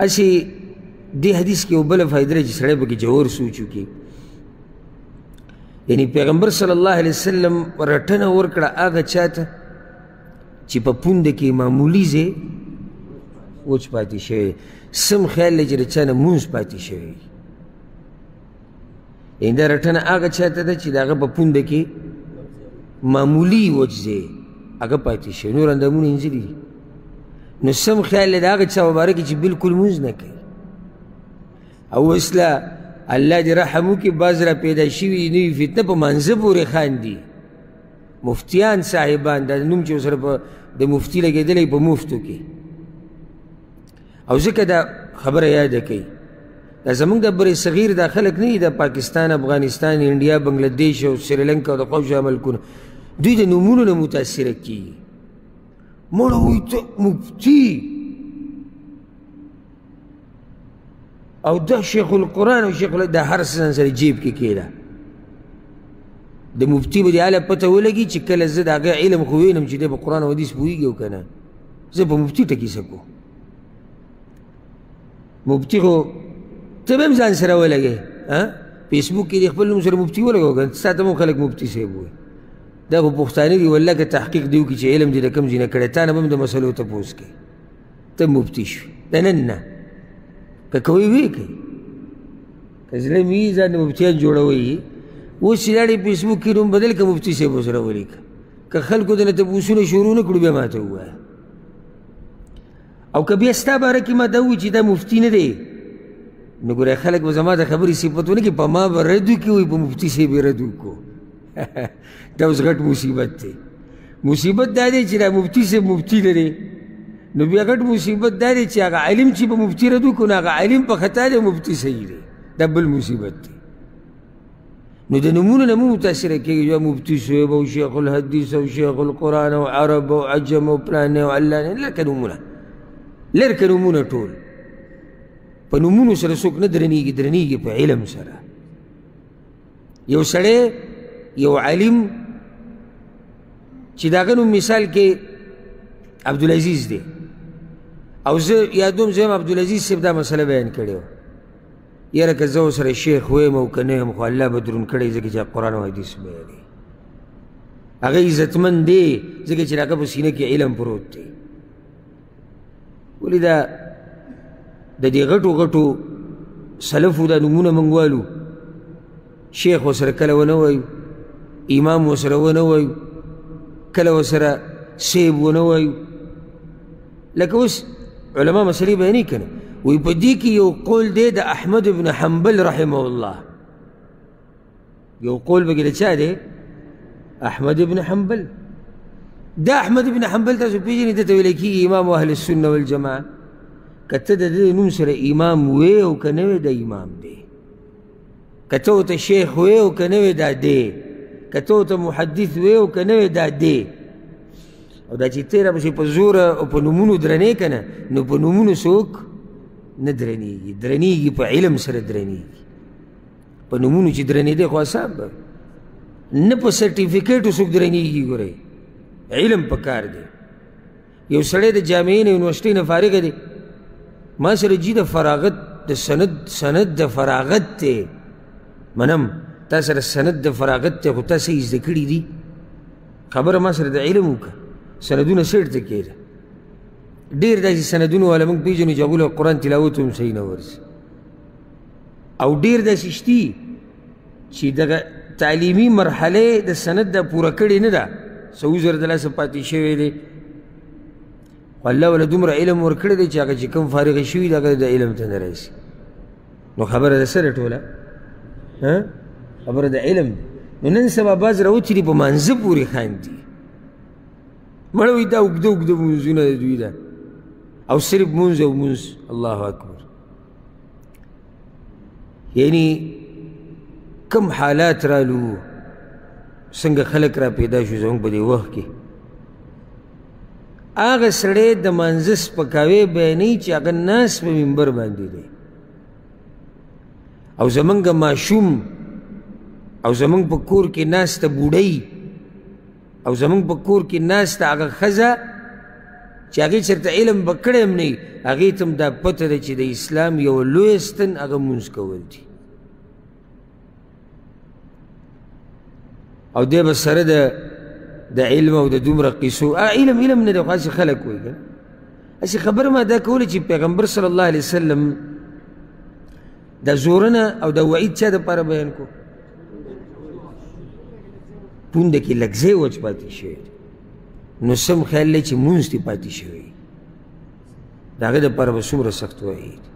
اسې دې حدیث کې یو بله فایده ده چې سړی پکې ژور سوچ وکړي. یعنی پیغمبر صلی الله علیه وسلم رټنه ورکړه هغه چا ته چې په پونده کې معمولي ځای وچ پاتې شوی، سم خیال دی چې د چا نه مونځ پاتې شوی. یعنې دا رټنه هغه چا ته ده چې د هغه په پونده کې معمولي وچ ځای هغه پاتې شوی، نور اندامونه یې نځلي دي. نو سم خیال دی د هغه چا مبارک چې بلکل مونځ نه کوي. او اوس لا الله دې رحم وکړي بعض را پیدا شوي نوي فتنه په مانځه پورې خاندي، مفتیان صاحبان دا نوم چې ورسره د مفتي لګېدلی په مفتو کې. او ځکه دا خبره یاده کوي دا زمونږ د بر صغیر دا خلک نه دي، د پاکستان، افغانستان، انډیا، بنګلادیش او سریلنکا او د قوشا ملکونه، دوی د نومونو نه متاثره کېږي. مړه وایي ته مفتي او دا شیخ القرآن او شیخ دا هر څه ځان سره جیب کې کېده. د مفتي به دې هله پته ولګي چې کله زه د هغه علم خو وینم چې دی په قرآن او حدیث پوهېږي او که نه، زه په مفتي ټکي سکو. مفتي خو ته به هم ځان سره ولګې، فیسبوک کې دې خپل نوم سره مفتي ولګو که ستا ته هم خلک مفتي صاحب وایي. دا خو پښتانه دي والله که تحقیق دې وکړي چې علم دې د کوم ځای نه کړی، تا نه به هم د مسلو تپوس کوي، ته مفتي شوې د نن نه. که کوي ویې کوي، که زړه مې وي ځان د مفتیان جوړوئ. اوس چې لاړې فیسبوک کې نوم بدل که مفتي صاحب ورسره ولیکه، که خلکو دنه تپوسونه شروع نه کړو بیا ماته ووایه. او که بیا ستا باره کې ما دا ووایي چې دا مفتي نه دی، نو ګوره خلک به زما د خبرې صفت ونه کړي، په ما به رد وکړي وایي په مفتي صاحب یې رد وکړو. دا اوس غټ مصیبت دی. مصیبت دا دی چې دا مفتي صاحب مفتي نه دی، نو بیا غټ مصیبت دا دی چې هغه علم چې په مفتي رد وکړو نو هغه علم په خطا دی، مفتي صحیح دی. دا بل مصیبت دی. نو د نومونو نه مو متاثره کېږي، یا مفتي صاحب او شیخ الحدیث او شیخ القرآن او عرب او عجم او پلانې او علانې، لکه نومونه لرکه نومونه ټول. په نومونو سره څوک نه درنېږي، درنېږي په علم سره. یو سړی یو عالم چې د هغه نوم مثال کې عبدالعزیز دی، او زه یادوم زه هم عبدالعزیز صاحب دا مسله بیان کړې وه، یاره که زه ورسره شیخ ویم او که نه یم خو الله به درون کړی ځکه چې قرآن او حدیث بیانوي. هغه عزتمند دی ځکه چې د هغه په سینه کې علم پروت دی. ولې دا د دې غټو غټو سلفو دا نومونه موږ والو، شیخ ورسره کله ونه وایو، امام ورسره ونه وایو، کله ورسره سیب ونه وایو. لکه اوس علما مسلې بیانوي که نه، وایي په دې کې یو قول دی د احمد بن حنبل رحمه الله. یو قول پکې د چا دی؟ احمد بن حنبل. دا احمد بن حنبل تاسو پېژنئ، دته ویلی کېږي امام اهل السنه والجماعه. که ته د دې نوم سره امام وې او که نه وې دا امام دی، که ته ورته شیخ وې او که نه وې دا دی، که ته ورته محدث وې او که نه وې دا دی. او دا چې ته راپسې په زوره او په نومونو درنې که نه، نو په نومونو څوک نه درنېږي، درنېږي په علم سره درنېږي. په نومونو چې درنېدی خو اصاب به نه، په سرټیفیکیټو څوک درنېږي. ګورئ علم پکار دی. یو سړی د جامعې نه یونیورسټۍ نه فارغه دی، ما سره جي د فراغت د سند د فراغت دی، منم تا سره سند د فراغت دی، خو تا څه زده کړي دي؟ خبره ما سره د علم وکړه، سندونه سیټ ته کېده. ډېر داسې سندونه والا موږ پېژنو چې هغوی له قرآن تلاوت هم صحیح نه ورځي، او ډېر داسې شتي چې دغه تعلیمي مرحله د سند د پوره کړې نه ده، څه عذر د لاسه پاتې شوی دی. خو الله وله دومره علم ورکړی دی چې هغه چې کوم فارغه شوي دي هغه د علم ته نه راسي. نو خبره د سره ټوله خبره د علم دی. نو نن سبا بعض راوچې دي په مانځه پورې خاندي، مړه وایي دا اوږده اوږده مونځونه د دوی ده، او صرف مونځ او مونځ. الله اکبر. یعنی کم حالات رالو، څنګه خلک را پیدا شو زموږ په دې وخت کې. هغه سړی د مانځه سپکاوی بیانوي چې هغه ناست په منبر باندې دی، او زمونږ ماشوم او زمونږ په کور کې ناسته بوډۍ او زمونږ په کور کې ناسته هغه ښځه چې هغې چېرته علم به کړی هم نه وي هغې ته هم دا پته ده چې د اسلام یو لوی ستن هغه مونځ کول دي او دی به سره د علم او د دومره قیسو علم نه دی خو هسې خلک وایي که نه هسې خبره ما دا کوله چې پیغمبر صلی الله علیه وسلم دا زورنه او دا وعید چا دپاره بیان کو پونده کې لږ وچ پاتې شوی نو سم خیال دی چې مونځ دې پاتې شوی د هغې دپاره به څومره سخت وعید